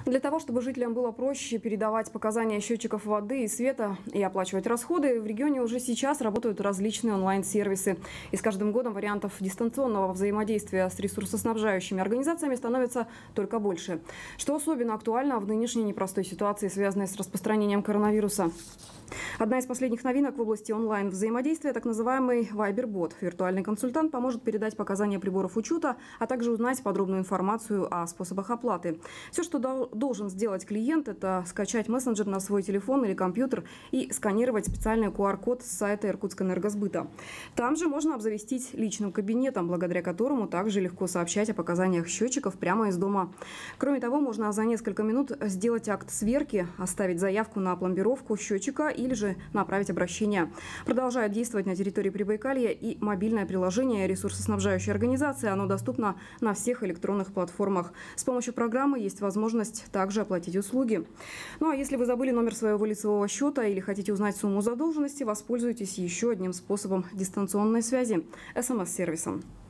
Для того, чтобы жителям было проще передавать показания счетчиков воды и света и оплачивать расходы, в регионе уже сейчас работают различные онлайн-сервисы. И с каждым годом вариантов дистанционного взаимодействия с ресурсоснабжающими организациями становится только больше. Что особенно актуально в нынешней непростой ситуации, связанной с распространением коронавируса. Одна из последних новинок в области онлайн-взаимодействия – так называемый Viber-бот. Виртуальный консультант поможет передать показания приборов учета, а также узнать подробную информацию о способах оплаты. Все, что должен сделать клиент – это скачать мессенджер на свой телефон или компьютер и сканировать специальный QR-код с сайта Иркутскэнергосбыта. Там же можно обзавестись личным кабинетом, благодаря которому также легко сообщать о показаниях счетчиков прямо из дома. Кроме того, можно за несколько минут сделать акт сверки, оставить заявку на пломбировку счетчика или же направить обращение. Продолжает действовать на территории Прибайкалья и мобильное приложение ресурсоснабжающей организации. Оно доступно на всех электронных платформах. С помощью программы есть возможность также оплатить услуги. Ну а если вы забыли номер своего лицевого счета или хотите узнать сумму задолженности, воспользуйтесь еще одним способом дистанционной связи – СМС-сервисом.